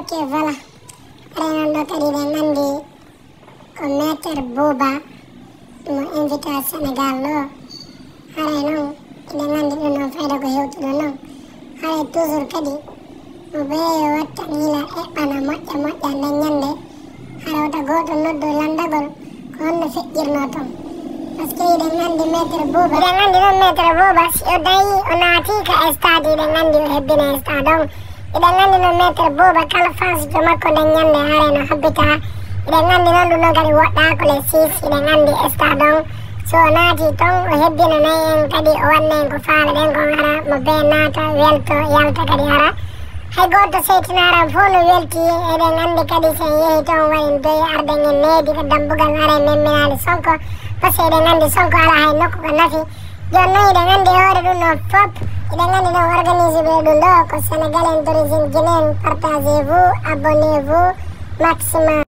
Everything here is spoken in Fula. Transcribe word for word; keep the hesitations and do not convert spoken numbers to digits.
Ok, voilà. Renando kadi ɗen andi ko maître Bouba mo invité à Sénégal ɗo haray noon eɗen andi ɗum noon fayda ko hewtuɗo noon haray toujours kadi mo ɓeeyo watta hila eɓɓana moƴƴa moƴƴa nden ñande hara wata goto noddo landagol ko honno feƴƴirno toon par ce que eɗen andi maître Bouba eɗen andi noon maître Bouba si o dayi o naati ka stade eɗen andi o hebbina stade donc eɗen andi noon maître Bouba kala fasito makko nden ñande haray no habbita eɗen andi noon ɗum ɗon kadi woɗɗako les six eɗen andi stade on so o naati toon o hebbina nayi en kadi o wanna en ko faala ɗen kon hara mo be naata welto yalta kadi hara hay goto seytinaran fof no welti eɗen andi kadi sen yeehi toon waɗen doyi arden en needi ko dambugal hara memminade Sonko par ce que eɗen andi Sonko ala hay nokku ko nafi joni noon eɗen andi hoore ɗum ɗon fop eɗen andi noon organise ɓe ɗum ɗo ko sénégalais d'origine guinéenne partagez vous abonnez vous maximum.